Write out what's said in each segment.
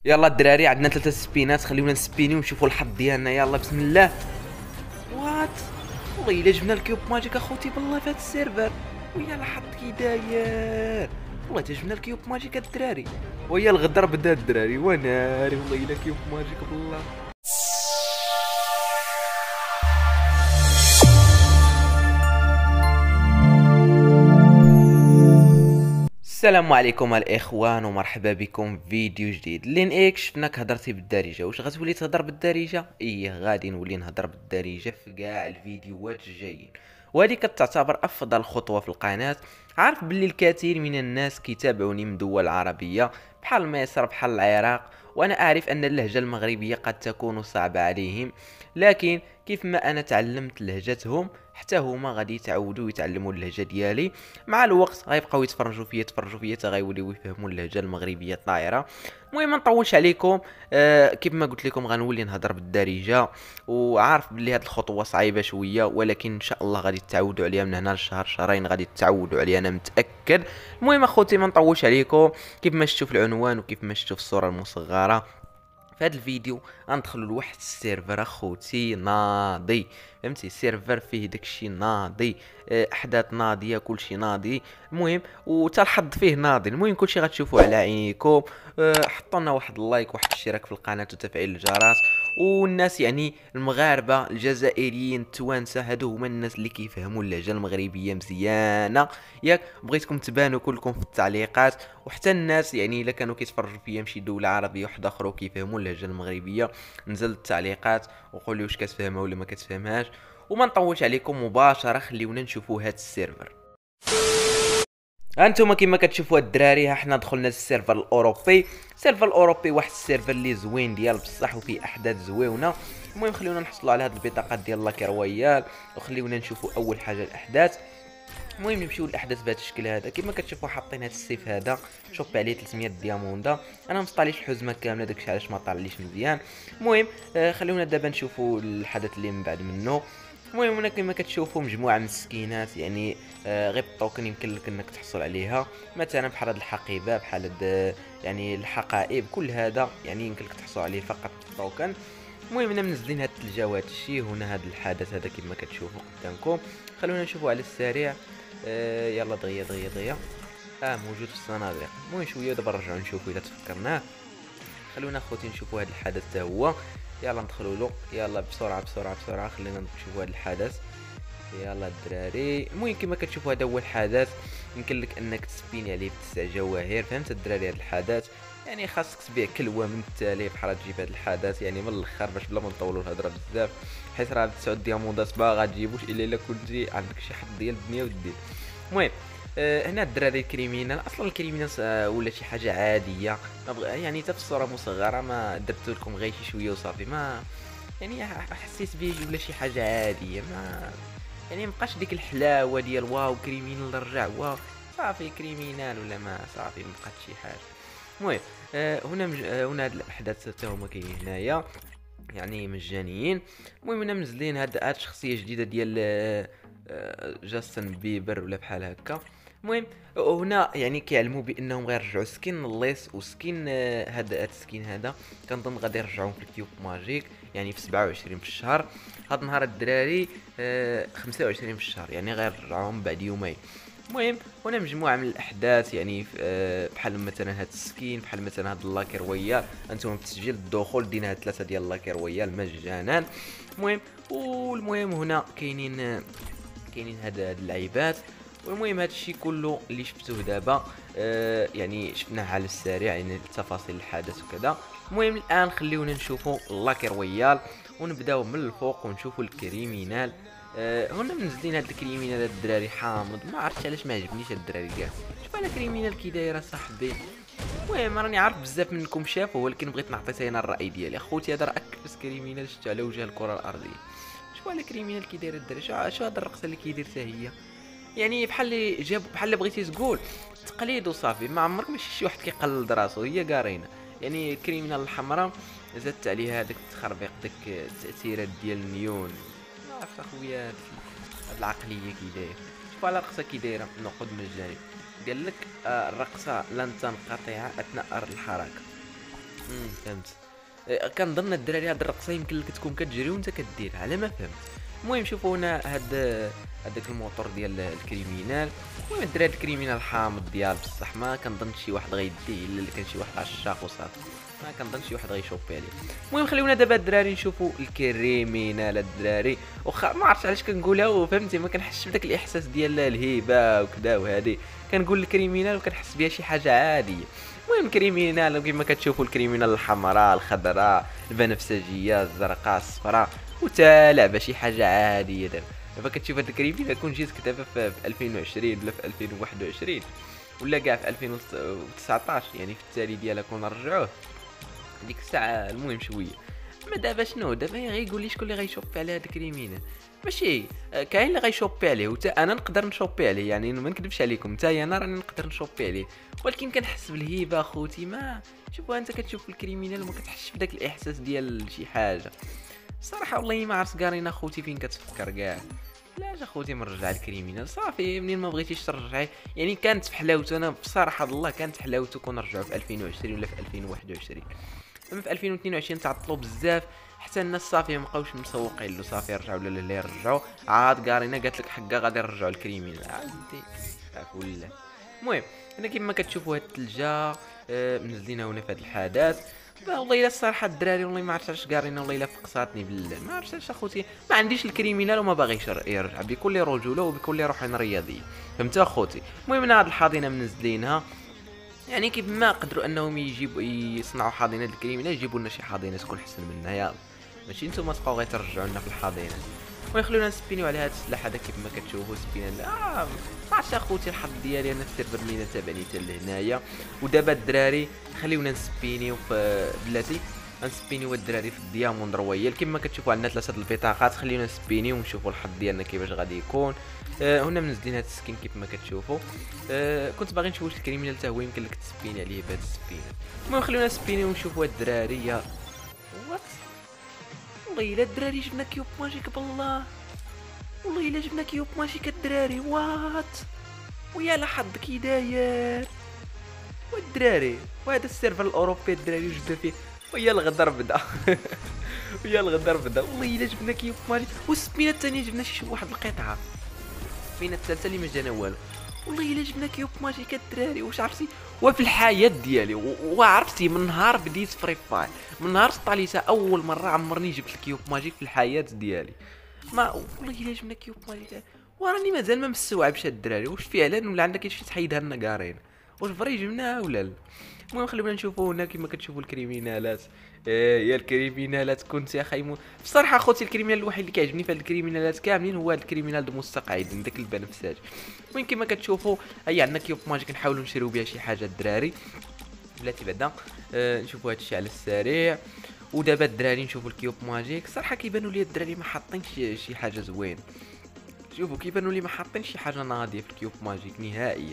يلا الدراري عندنا 3 سبينات، خليونا نسبيني ونشوفوا الحظ ديالنا. يلا بسم الله. وات والله الا جبنا الكيوب ماجيك اخوتي بالله في هذا السيرفر. ويا الحظ كي داير، والله تا جبنا الكيوب ماجيك الدراري. ويا الغدر بدا الدراري وناري، والله الا كيوب ماجيك بالله. السلام عليكم الاخوان ومرحبا بكم في فيديو جديد. لين شفناك هضرتي بالدارجه، واش غتولي تهضر بالدارجه؟ ايه غادي نولي نهضر بالدارجه في كاع الفيديوهات الجايين، وهذه كتعتبر افضل خطوه في القناه. عارف باللي الكثير من الناس كيتابعوني من دول عربيه بحال مصر بحال العراق، وانا اعرف ان اللهجه المغربيه قد تكون صعبه عليهم، لكن كيف ما انا تعلمت لهجتهم حتى هما غادي يتعودوا يتعلموا اللهجه ديالي. مع الوقت غيبقاو يتفرجوا فيا حتى غيوليو يفهموا اللهجه المغربيه الطايره. المهم ما نطولش عليكم. كيف ما قلت لكم غنولي نهضر بالدارجه، وعارف بلي هاد الخطوه صعيبه شويه، ولكن ان شاء الله غادي تتعودوا عليها من هنا لشهر شهرين، غادي تتعودوا عليها انا متاكد. المهم اخوتي ما نطولش عليكم، كيف ما شفتوا في العنوان وكيف ما شفتوا في الصوره المصغره في هذا الفيديو غندخلوا لواحد السيرفر اخوتي ناضي، فهمتي؟ السيرفر فيه داكشي ناضي، احداث ناضيه، كلشي ناضي. المهم وتا الحظ فيه ناضي. المهم كلشي غتشوفوه على عينيكم. حطوا لنا واحد اللايك واحد الاشتراك في القناه وتفعيل الجرس. والناس يعني المغاربه الجزائريين التوانسه هادو هما الناس اللي كيفهموا اللهجه المغربيه مزيانه، ياك بغيتكم تبانوا كلكم في التعليقات. وحتى الناس يعني الا كانوا كيتفرجوا فيا من شي دوله عربيه واحده اخرى وكيفهموا اللهجه المغربيه، نزل التعليقات وقولوا واش كتفهمها ولا ما كتفهمهاش. وما نطولش عليكم مباشره، خليونا نشوفوا هذا السيرفر. انتم كما كتشوفوا الدراري، ها حنا دخلنا للسيرفر الاوروبي. السيرفر الاوروبي واحد السيرفر اللي زوين ديال بصح وفيه احداث زويونه. المهم خليونا نحصلوا على هاد البطاقات ديال لاكي رويال، وخليونا نشوفوا اول حاجه الاحداث. المهم نمشيو للاحداث بهذا الشكل هذا. كما كتشوفوا حاطين هذا السيف هذا شوب عليه 300 دياموندا. انا مصطاليش الحزمه كامله داكشي علاش ما طالعليش مزيان. المهم خلونا دابا نشوفوا الحدث اللي من بعد منه. المهم هنا كما كتشوفوا مجموعه من السكينات، يعني غير بالطوكن يمكن لك انك تحصل عليها، مثلا بحال هاد الحقيبه، بحال هاد يعني الحقائب، كل هذا يعني يمكن لك تحصل عليه فقط بالطوكن. المهم هنا منزلين هاد الثلجه وهاد الشيء، هنا هاد الحدث هذا كما كتشوفوا قدامكم. خلونا نشوفوا على السريع. يلا دغيا دغيا دغيا. موجود في الصناديق. المهم شويه دابا نرجعوا نشوفوا اذا تفكرناه. خلونا اخوتي نشوفوا هذا الحدث حتى هو. يلا ندخلوا له، يلا بسرعه بسرعه بسرعه، خلينا نشوفوا هذا الحدث. يلا الدراري، المهم كما كتشوفوا هذا هو الحدث. يمكن لك انك تسبيني عليه ب9 جواهر، فهمت الدراري؟ هذا الحدث يعني خاصك تبيع كلوه من التالي بحال تجيب هذا الحدث يعني من الاخر، باش بلا ما نطولوا الهضره بزاف، حيت راه 9 دياموندات ما غتجيبوش الا كنتي عندك شي حد ديال الدنيا والدين. المهم هنا الدراري الكريمينال، اصلا الكريمينال ولا شي حاجه عاديه، يعني حتى في الصوره مصغره ما درت لكم غير شي شويه وصافي، ما يعني حسيت بيه ولا شي حاجه عاديه، ما يعني مبقاش ديك الحلاوه ديال واو كريمينال رجع واو صافي كريمينال ولا ما صافي مبقات شي حاجه. المهم هنا هاد الاحداث حتى هما كاينين هنايا يعني مجانيين. المهم هنا منزلين هاد الشخصيه جديده ديال جاستن بيبر ولا بحال هكا. المهم هنا يعني كيعلموا بانهم غيرجعوا سكين الليس وسكين هاد السكين هذا كنظن غادي يرجعوهم في الكيوب ماجيك، يعني في 27 في الشهر. هاد النهار الدراري 25 في الشهر، يعني غيرجعوهم بعد يومين. المهم هنا مجموعه من الاحداث، يعني بحال مثلا هاد السكين، بحال مثلا هاد اللاكي رويال. انتم بتسجيل الدخول دينا هاد 3 ديال اللاكي رويال مجانا. المهم هنا كاينين هاد اللعيبات. والمهم هاد الشيء كله اللي شفتوه دابا يعني شفناه على السريع، يعني تفاصيل الحدث وكذا. المهم الان خليونا نشوفوا اللاكي رويال ونبداو من الفوق ونشوفوا الكريمينال. هنا منزلين هاد الكريمينال هاد الدراري حامض، ما عرفتش علاش ما عجبنيش هاد الدراري كاع. شوف انا كريمينال كي داير صاحبي. المهم راني عارف بزاف منكم شافوا، ولكن بغيت نعطي انا الراي ديالي. اخوتي هذا راه اكبس كريمينال شفتو على وجه الكره الارضيه. شوف انا كريمينال كي داير الدراري، شو هاد الرقصه اللي كيدير حتى هي، يعني بحال اللي جاب بحال اللي بغيتي تقول تقليد وصافي، ما عمرك ماشي شي واحد كيقلد راسو، هي قارينه. يعني الكريمينال الحمراء زدت عليها هذاك التخربيق، داك التاثيرات ديال النيون، ما عرفت اخويا هاد العقليه كي داير. شوف على الرقصه كي دايره نقود من الجانب، قال لك الرقصه لن تنقطع اثناء الحركه. فهمت. كنظن الدراري هاد الرقصه يمكن لك تكون كتجري وانت كديرها على ما فهمت. المهم شوفوا هنا هذاك الموتور ديال الكريمينال. المهم الدراري الكريمينال حامض ديال بصح ما كنظنش شي واحد غيديه الا اللي كان شي واحد عشاق وصافي، ما كنظنش شي واحد غيشوبي عليه. المهم خليونا دابا الدراري نشوفوا الكريمينال الدراري، واخا ما عرفتش علاش كنقولها وفهمتي ما كنحسش بداك الاحساس ديال الهيبه وكذا وهذه، كنقول الكريمينال وكنحس بها شي حاجه عاديه. المهم الكريمينال كما كتشوفوا الكريمينال الحمراء الخضراء البنفسجيه الزرقاء الصفراء وتا لعبه شي حاجه عاديه. دابا كتشوف هاد الكريمينال كون جيت كتابه في 2020 ولا في 2021 ولا كاع في 2019 يعني في التالي ديالها كون رجعوه ديك الساعه. المهم شويه ما دابا شنو دابا غيقول لي شكون اللي غيشوبي على هاد الكريمينال، ماشي كاين اللي غيشوبي عليه وتا انا نقدر نشوبي عليه، يعني ما نكذبش عليكم حتى انا راني نقدر نشوبي عليه، ولكن كنحس بالهيبه اخوتي. ما شوفوا انت كتشوف الكريمينال وما كتحسش بداك الاحساس ديال شي حاجه. الصراحه والله ما عرفت قارين اخوتي فين كتفكر كاع. علاش اخوتي مرجع الكريمينال صافي منين ما بغيتيش ترجعي، يعني كانت في حلاوته. انا بصراحه الله كانت في حلاوته كون رجعوا في 2020 ولا في 2021. اما في 2022 تعطلوا بزاف حتى الناس صافي ما بقاوش مسوقين له، صافي رجعوا اللي يرجعوا عاد قارينا قالت لك حقا غادي نرجعوا الكريمينال عادي عفوا الله. المهم هنا كما كتشوفوا هاد الثلجه منزلينها هنا في هاد الحدث. والله الا الصراحه الدراري والله ما عرفتش علاش قارينا، والله الا فقصاتني بالله ما عرفتش علاش اخوتي. ما عنديش الكريمينال وما باغيش يرجع بكل رجوله وبكل روح رياضيه، فهمت اخوتي. المهم هنا هاد الحاضنه منزلينها، يعني كيف ما قدروا انهم يجيبوا يصنعوا حاضنه الكريمينال يجيبوا لنا شي حاضنه تكون احسن منها، يلا ماشي نتوما تبقاو غير ترجعوا لنا في الحاضنه. ويخلونا نسبينيو على هذا السلاح هذا كيف ما كتشوفوا سبينا. ما عرفتش اخوتي الحظ ديالي انا السيرفر اللي تابعني حتى لهنايا. ودابا الدراري خليونا نسبينيو في بلاتي نسبينيو الدراري في الدياموند رويال كما كتشوفوا عندنا 3 البطاقات. خليونا نسبينيو ونشوفوا الحظ ديالنا كيفاش غادي يكون. هنا منزلين هذا السكين كيف ما كتشوفوا. كنت باغي نشوف واش الكريمينال حتى هو يمكن لك تسبيني عليه بهذا السبينه. المهم خليونا نسبينيو ونشوفوا الدراري. يا وات والله الا الدراري جبنا كيوب ماجيك بالله، والله الا جبنا كيوب ماجيك الدراري. وات ويا لحظ كي داير والدراري. وهذا السيرفر الاوروبي الدراري وجبنا فيه ويا الغدر بدا ويا الغدر بدا. والله الا جبنا كيوب ماجيك. والسبينه الثانيه جبنا شي واحد القطعه. السبينه الثالثه اللي ما جانا والو. والله الا جبنا كيوب ماجيك الدراري. واش عرفتي وفي الحياه ديالي وعرفتي من نهار بديت فري فاير من نهار طاليتها اول مره عمرني جبت الكيوب ماجيك في الحياه ديالي. ما والله الا جبنا كيوب ماجيك وراني مازال ما مستوعبش الدراري واش فعلا ولا عندك شي تحيدها لنا قارين واش فري جبناها ولا لا. المهم خلينا نشوفوا هنا كما كتشوفوا الكريمينالات. يا الكريمينالات كنت يا خايمون بصراحه اخوتي. الكريمينال الوحيد اللي كيعجبني في هاد الكريمينالات كاملين هو هاد الكريمينال المستقعد داك البنفساج. المهم كما كتشوفوا هيا عندنا كيوب ماجيك نحاولوا نشريو بها شي حاجه الدراري بلاتي بعدا. نشوفوا هادشي على السريع. ودابا الدراري نشوفوا الكيوب ماجيك. صراحه كيبانوا لي الدراري ما حاطينش شي حاجه زوين. شوفوا كيبانوا لي ما حاطين شي حاجه ناضيه في الكيوب ماجيك نهائيا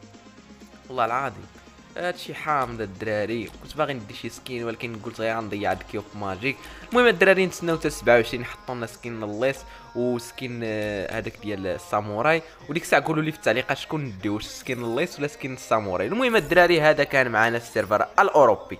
والله العظيم. هادشي حامض الدراري. كنت باغي ندي شي سكين ولكن قلت غير نضيع هاد الكيوب ماجيك. المهم الدراري نتسناو حتى 27 يحطوا لنا سكين الليس وسكين هذاك ديال الساموراي. وديك الساعه قولوا لي في التعليقات شكون نديو واش سكين الليس ولا سكين الساموراي. المهم الدراري هذا كان معنا السيرفر الاوروبي.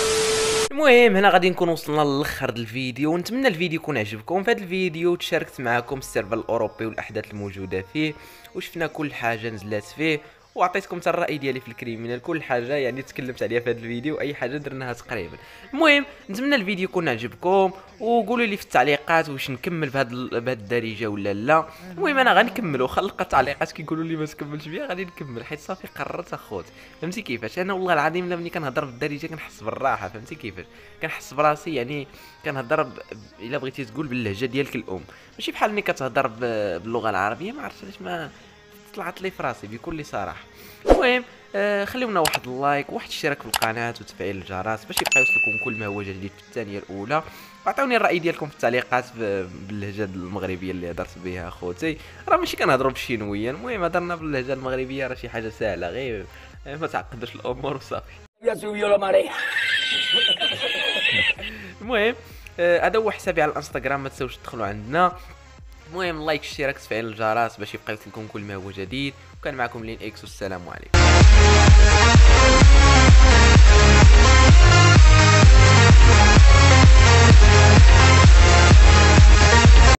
المهم هنا غادي نكون وصلنا للاخر ديال الفيديو ونتمنى الفيديو يكون عجبكم. في هذا الفيديو تشاركت معكم السيرفر الاوروبي والاحداث الموجوده فيه وشفنا كل حاجه نزلات فيه وعطيتكم حتى الراي ديالي في الكريمينال. كل حاجه يعني تكلمت عليها في هذا الفيديو اي حاجه درناها تقريبا. المهم نتمنى الفيديو يكون عجبكم وقولوا لي في التعليقات واش نكمل بهذا الدارجه ولا لا. المهم انا غنكمل واخا نلقى تعليقات كيقولوا لي ما تكملش بها غادي نكمل حيت صافي قررت اخوت. فهمتي كيفاش انا والله العظيم ملي كنهضر بالدارجه كنحس بالراحه. فهمتي كيفاش كنحس براسي يعني كنهضر الا بغيتي تقول باللهجه ديالك الام ماشي بحال ملي كتهضر باللغه العربيه. ما عرفتش علاش ما طلعت لي فراسي بكل صراحه. المهم خليونا واحد اللايك وواحد الاشتراك في القناه وتفعيل الجرس باش يبقى يوصلكم كل ما هو جديد في الثانيه الاولى. وعطوني الراي ديالكم في التعليقات باللهجه المغربيه اللي هضرت بها اخوتي. راه ماشي كنهضروا بالشينويه. المهم هضرنا باللهجه المغربيه راه شي حاجه سهله غير ما تعقدوش الامور وصافي. المهم هذا هو حسابي على الانستغرام ما تنساوش تدخلوا عندنا. المهم لايك اشتراك تفعيل الجرس باش يبقى يوصلكم كل ما هو جديد. وكان معكم لين اكس والسلام عليكم.